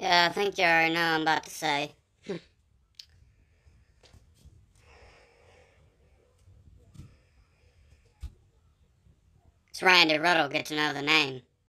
Yeah, I think you already know what I'm about to say. It's Randy Riddle, get to know the name.